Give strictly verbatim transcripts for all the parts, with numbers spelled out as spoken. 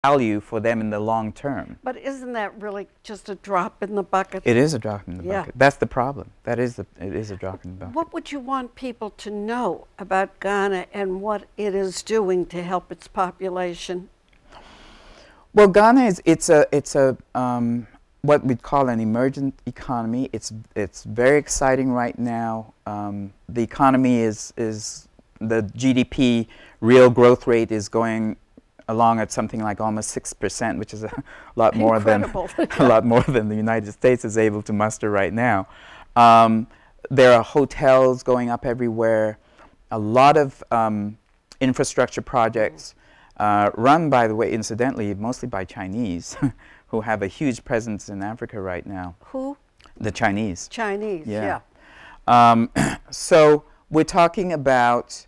value for them in the long term. But isn't that really just a drop in the bucket? It is a drop in the Yeah. bucket. That's the problem. That is the, it is a drop in the bucket. What would you want people to know about Ghana and what it is doing to help its population? Well, Ghana is it's a it's a um, what we'd call an emergent economy. It's it's very exciting right now. Um, the economy is is the G D P real growth rate is going along at something like almost six percent, which is a lot more Incredible. than a lot more than the United States is able to muster right now. Um, there are hotels going up everywhere. A lot of um, infrastructure projects. Uh, run, by the way, incidentally, mostly by Chinese, who have a huge presence in Africa right now. Who? The Chinese. Chinese, yeah. yeah. Um, so we're talking about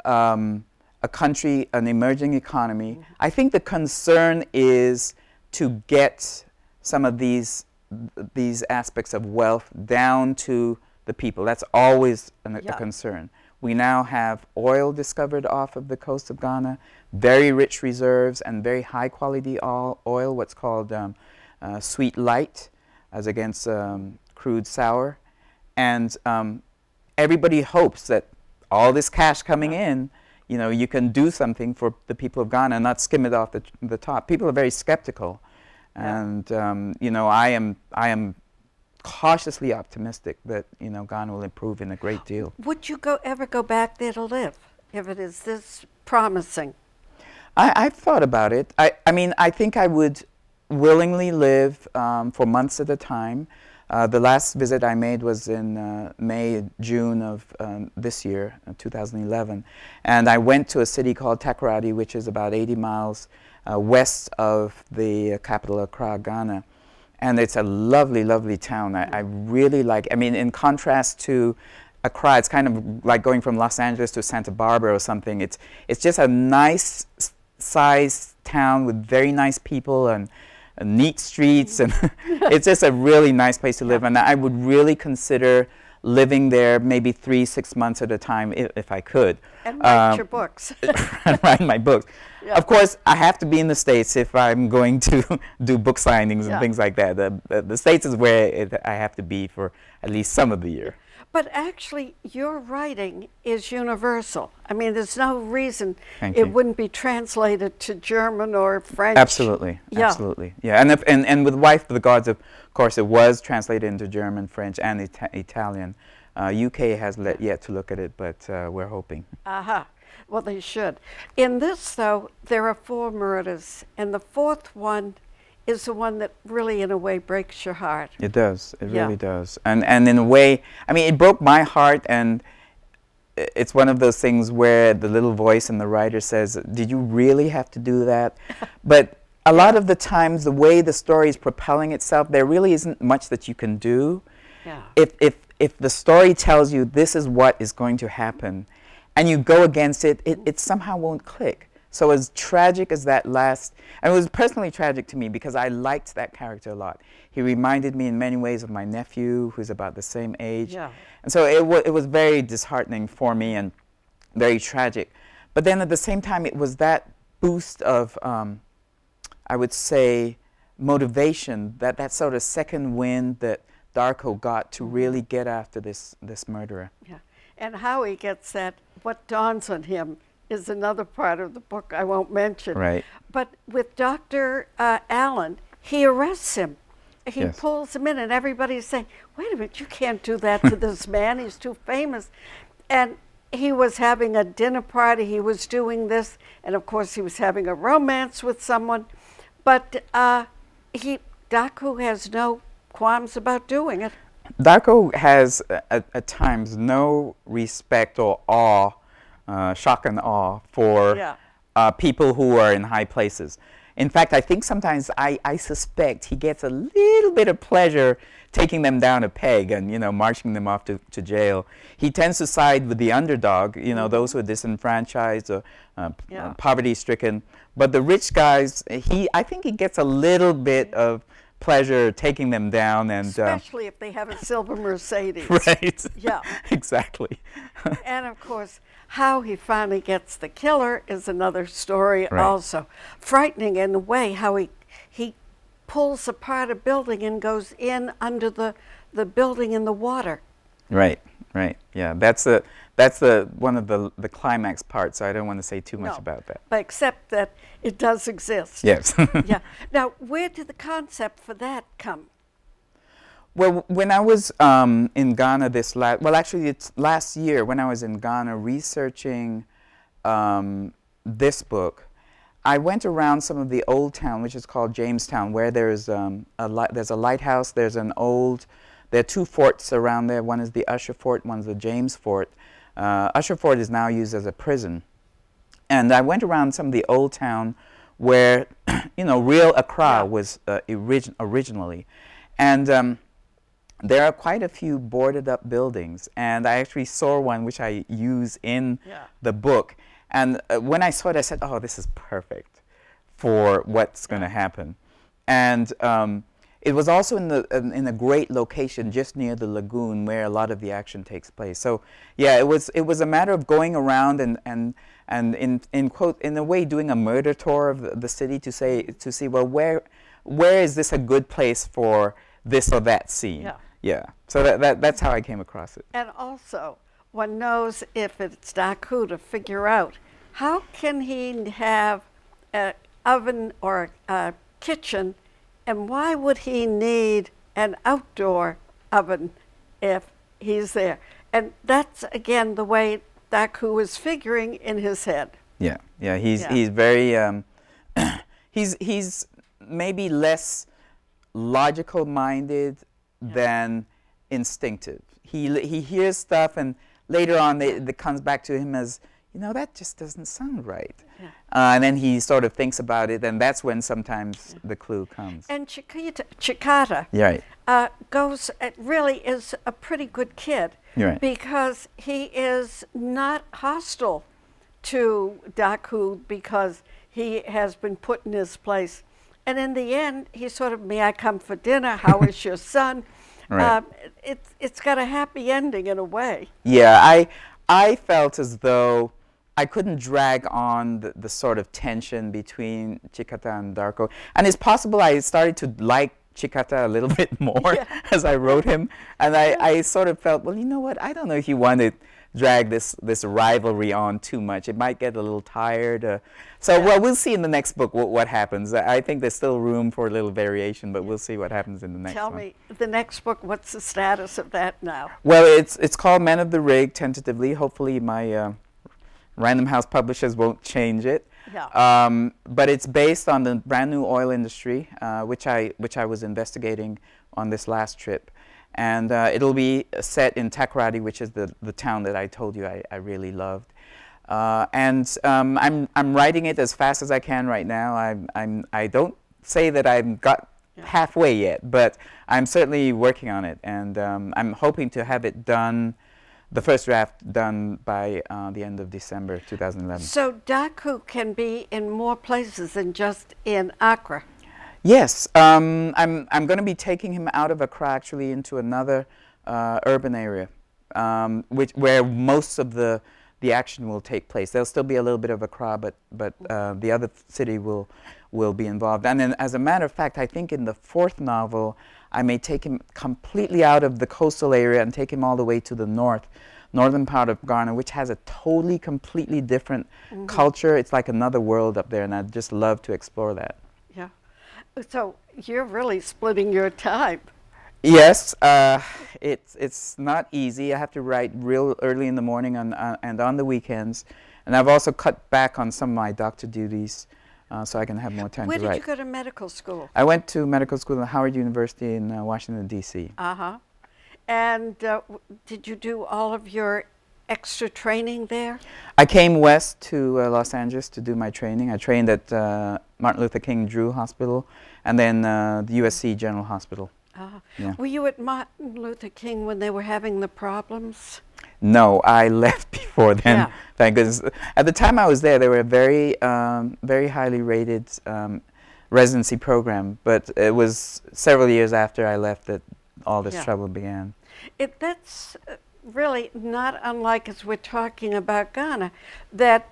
um, a country, an emerging economy. Mm-hmm. I think the concern is to get some of these, th these aspects of wealth down to the people. That's always an, yeah. a concern. We now have oil discovered off of the coast of Ghana, very rich reserves and very high quality oil, what's called um, uh, sweet light, as against um, crude sour. And um, everybody hopes that all this cash coming in, you know, you can do something for the people of Ghana and not skim it off the, the top. People are very skeptical. Yeah. And, um, you know, I am, I am cautiously optimistic that, you know, Ghana will improve in a great deal. Would you go ever go back there to live if it is this promising? I, I've thought about it. I, I mean, I think I would willingly live um, for months at a time. Uh, the last visit I made was in uh, May, June of um, this year, uh, two thousand eleven. And I went to a city called Takoradi, which is about eighty miles uh, west of the uh, capital, Accra, Ghana. And it's a lovely, lovely town. I, I really like, I mean, in contrast to Accra, it's kind of like going from Los Angeles to Santa Barbara or something. It's, it's just a nice sized town with very nice people and uh, neat streets. And it's just a really nice place to live. And I would really consider living there maybe three, six months at a time if, if I could. And write um, your books. and write my books. Yeah. Of course, I have to be in the States if I'm going to do book signings and yeah. things like that. The, the, the States is where it, I have to be for at least some of the year. But actually, your writing is universal. I mean, there's no reason Thank it you. wouldn't be translated to German or French. Absolutely, yeah. absolutely. Yeah, and, if, and, and with Wife of the Gods, of course, it was translated into German, French, and Ita Italian. Uh, U K has let, yet to look at it, but uh, we're hoping. Aha. Uh-huh. Well, they should. In this, though, there are four murders, and the fourth one is the one that really, in a way, breaks your heart. It does. It yeah. really does. And, and in a way, I mean, it broke my heart, and it's one of those things where the little voice in the writer says, did you really have to do that? But a lot of the times, the way the story is propelling itself, there really isn't much that you can do. Yeah. If, if, if the story tells you this is what is going to happen, and you go against it, it, it somehow won't click. So as tragic as that last, and it was personally tragic to me because I liked that character a lot. He reminded me in many ways of my nephew, who's about the same age. Yeah. And so it, wa it was very disheartening for me and very tragic. But then at the same time, it was that boost of, um, I would say, motivation, that, that sort of second wind that Darko got to really get after this, this murderer. Yeah. And how he gets that, what dawns on him is another part of the book I won't mention. Right. But with Doctor Uh, Allen, he arrests him. He Yes. pulls him in, and everybody's saying, wait a minute, you can't do that to this man. He's too famous. And he was having a dinner party. He was doing this. And, of course, he was having a romance with someone. But uh, he, Daku has no qualms about doing it. Darko has, uh, at, at times, no respect or awe, uh, shock and awe, for Yeah. uh, people who are in high places. In fact, I think sometimes I, I suspect he gets a little bit of pleasure taking them down a peg and, you know, marching them off to, to jail. He tends to side with the underdog, you know, those who are disenfranchised or uh, Yeah. poverty-stricken. But the rich guys, he, I think he gets a little bit of pleasure taking them down. And especially uh, if they have a silver Mercedes. Right. Yeah. Exactly. And of course, how he finally gets the killer is another story. Right. Also frightening in a way, how he he pulls apart a building and goes in under the the building in the water. Right. Right. Yeah. That's the that's the one of the the climax parts. So I don't want to say too much no, about that. But except that it does exist. Yes. Yeah. Now, where did the concept for that come? Well, when I was um, in Ghana this last, well, actually, it's last year when I was in Ghana researching um, this book, I went around some of the old town, which is called Jamestown, where there's um, a li there's a lighthouse. There's an old, there are two forts around there. One is the Usher Fort, one's the James Fort. Uh, Usher Fort is now used as a prison, and I went around some of the old town where, you know, real Accra yeah. was uh, orig originally, and um, there are quite a few boarded up buildings, and I actually saw one which I use in yeah. the book. And uh, when I saw it, I said, oh, this is perfect for what's going to happen. And um, it was also in, the, in, in a great location just near the lagoon where a lot of the action takes place. So yeah, it was, it was a matter of going around and, and, and in, in, quote, in a way doing a murder tour of the, the city to, say, to see, well, where, where is this a good place for this or that scene? Yeah. Yeah, so that, that, that's how I came across it. And also, one knows if it's Daku to figure out, how can he have an oven or a kitchen, and why would he need an outdoor oven if he's there? And that's, again, the way Daku is figuring in his head. Yeah, yeah, he's, yeah. he's very, um, he's, he's maybe less logical-minded yeah. than instinctive. He, he hears stuff, and later on it, it comes back to him as, you know, that just doesn't sound right. Yeah. Uh, and then he sort of thinks about it, and that's when sometimes yeah. the clue comes. And Chikita, Chikata yeah, right. uh, goes, uh, really is a pretty good kid. Right. Because he is not hostile to Daku because he has been put in his place. And in the end, he sort of, may I come for dinner? How is your son? Right. Um, it's, it's got a happy ending in a way. Yeah, I, I felt as though I couldn't drag on the, the sort of tension between Chikata and Darko. And it's possible I started to like Chikata a little bit more yeah. as I wrote him. And I, I sort of felt, well, you know what, I don't know if you want to drag this, this rivalry on too much. It might get a little tired. Uh, so, yeah. well, we'll see in the next book what, what happens. I think there's still room for a little variation, but we'll see what happens in the next Tell one. me, the next book, what's the status of that now? Well, it's, it's called Men of the Rig, tentatively. Hopefully my uh, Random House publishers won't change it. Yeah. Um, but it's based on the brand new oil industry, uh, which, I, which I was investigating on this last trip. And uh, it'll be set in Takoradi, which is the, the town that I told you I, I really loved. Uh, and um, I'm, I'm writing it as fast as I can right now. I'm, I'm, I don't say that I've got yeah. halfway yet, but I'm certainly working on it. And um, I'm hoping to have it done, the first draft done by uh, the end of December two thousand eleven. So Daku can be in more places than just in Accra. Yes, um, I'm, I'm going to be taking him out of Accra actually into another uh, urban area, um, which, where most of the, the action will take place. There'll still be a little bit of Accra, but, but uh, the other city will, will be involved. And then, as a matter of fact, I think in the fourth novel, I may take him completely out of the coastal area and take him all the way to the north, northern part of Ghana, which has a totally, completely different mm-hmm. culture. It's like another world up there, and I'd just love to explore that. Yeah. So you're really splitting your time. Yes, uh, it's, it's not easy. I have to write real early in the morning on, uh, and on the weekends. And I've also cut back on some of my doctor duties uh, so I can have more time Where to write. Where did you go to medical school? I went to medical school at Howard University in uh, Washington, D C Uh-huh. And uh, did you do all of your extra training there? I came west to uh, Los Angeles to do my training. I trained at uh, Martin Luther King Drew Hospital and then uh, the U S C General Hospital. Uh, yeah. Were you at Martin Luther King when they were having the problems? No, I left before then, yeah. thank goodness. At the time I was there, they were a very, um, very highly rated um, residency program. But it was several years after I left that all this Yeah. trouble began. It, that's uh, really not unlike as we're talking about Ghana, that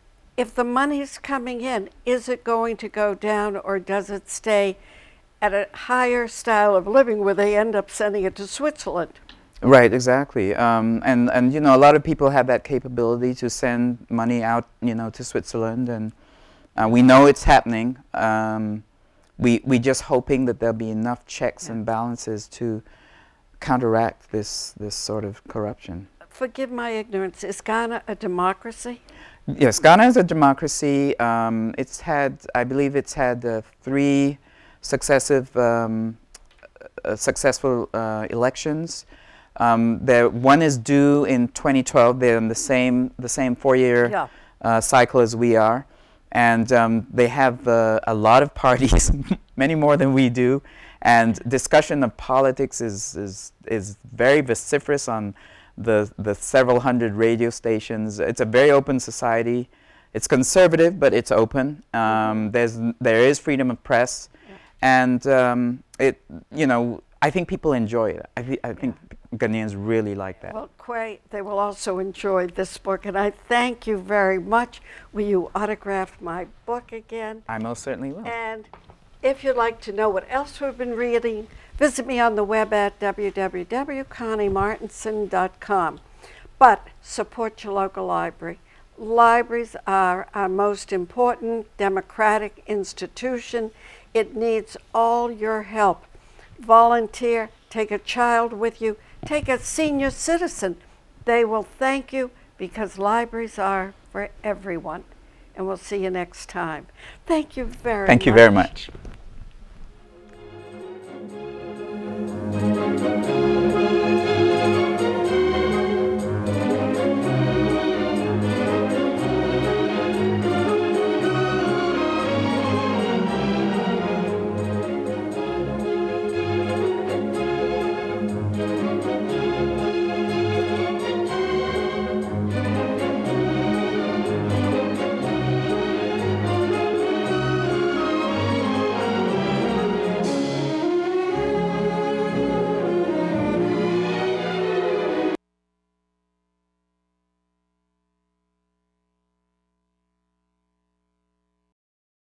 if the money's coming in, is it going to go down or does it stay at a higher style of living where they end up sending it to Switzerland? Right, exactly. Um, and, and, you know, a lot of people have that capability to send money out, you know, to Switzerland. And uh, we know it's happening. Um, we, we're just hoping that there'll be enough checks Yeah. and balances to counteract this, this sort of corruption. Forgive my ignorance, is Ghana a democracy? Yes, Ghana is a democracy. Um, it's had, I believe it's had uh, three successive, um, uh, successful uh, elections. Um, there, one is due in twenty twelve. They're in the same, the same four-year Yeah. uh, cycle as we are. And um, they have uh, a lot of parties, many more than we do. And discussion of politics is, is, is very vociferous on the, the several hundred radio stations. It's a very open society. It's conservative, but it's open. Um, there's, there is freedom of press. Yeah. And um, it, you know, I think people enjoy it. I, th I think Ghanaians really like that. Well, Quay, they will also enjoy this book, and I thank you very much. Will you autograph my book again? I most certainly will. And if you'd like to know what else we've been reading, visit me on the web at w w w dot connie martinson dot com. But support your local library. Libraries are our most important democratic institution. It needs all your help. Volunteer, take a child with you, take a senior citizen. They will thank you because libraries are for everyone. And we'll see you next time. Thank you very much. Thank you very much.